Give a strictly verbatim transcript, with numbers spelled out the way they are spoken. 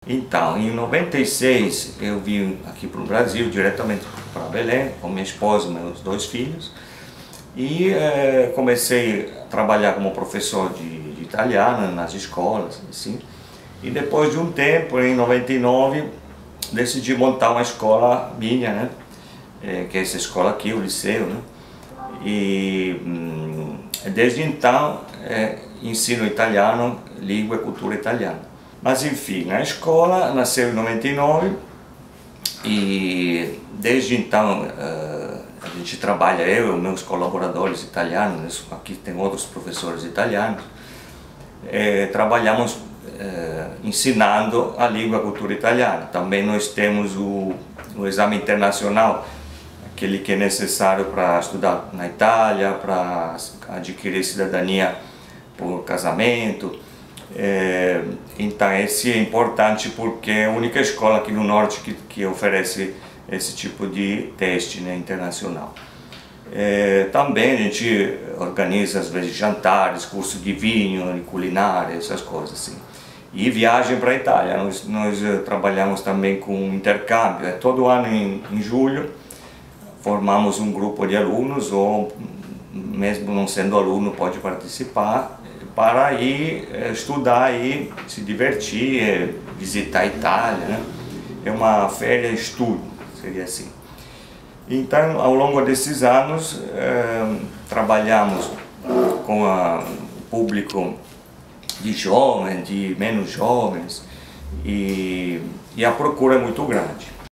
Então, em noventa e seis eu vim aqui para o Brasil, diretamente para Belém, com minha esposa e meus dois filhos, e eh, comecei a trabalhar como professor de, de italiano nas escolas, assim. E depois de um tempo, em noventa e nove, decidi montar uma escola minha, né? É, que é essa escola aqui, o liceu, né? E hum, desde então é, ensino italiano, língua e cultura italiana. Mas enfim, a escola nasceu em noventa e nove e desde então uh, a gente trabalha, eu e meus colaboradores italianos, aqui tem outros professores italianos, eh, trabalhamos eh, ensinando a língua e a cultura italiana. Também nós temos o, o exame internacional, aquele que é necessário para estudar na Itália, para adquirir cidadania por casamento. É, então esse é importante porque é a única escola aqui no norte que, que oferece esse tipo de teste, né, internacional. É, também a gente organiza às vezes jantares, curso de vinho, de culinária, essas coisas assim. E viagem para a Itália, nós, nós trabalhamos também com intercâmbio, é, todo ano em, em julho formamos um grupo de alunos, ou mesmo não sendo aluno pode participar, para ir estudar e se divertir, visitar a Itália, né? É uma férias estudo, seria assim. Então, ao longo desses anos, eh, trabalhamos com o público de jovens, de menos jovens, e, e a procura é muito grande.